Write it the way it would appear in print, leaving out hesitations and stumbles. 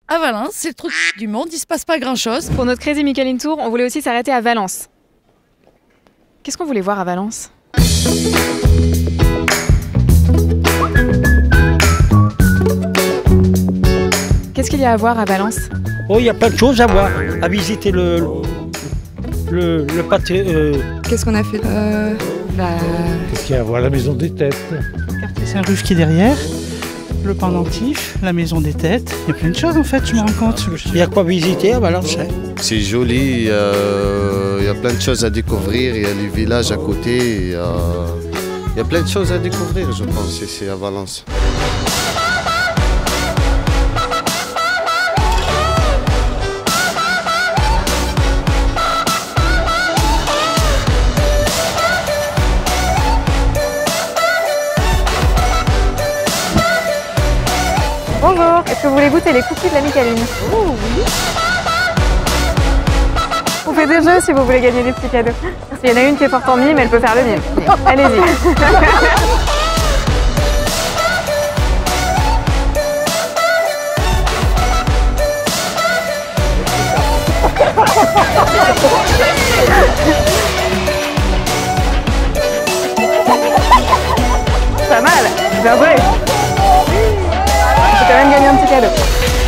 À Valence, c'est le truc du monde, il se passe pas grand-chose. Pour notre Crazy Micheline Tour, on voulait aussi s'arrêter à Valence. Qu'est-ce qu'on voulait voir à Valence? Qu'est-ce qu'il y a à voir à Valence? Oh, il y a plein de choses à voir, à visiter le pâté. Qu'est-ce qu'on a fait? Qu'est-ce qu'il y a à voir? La maison des têtes. Quartier Saint-Ruf qui est derrière, le pendentif, la maison des têtes. Il y a plein de choses en fait, je me rends compte. Il y a quoi visiter à Valence, hein? C'est joli, il y a plein de choses à découvrir, il y a les villages à côté, il y a plein de choses à découvrir, je pense, ici à Valence. Bonjour, est-ce que vous voulez goûter les cookies de la Micheline? Oh oui. On fait des jeux si vous voulez gagner des petits cadeaux. Il y en a une qui est forte en mime, elle peut faire le mime. Allez-y. Pas mal, bien joué. J'ai quand même gagné un petit cadeau.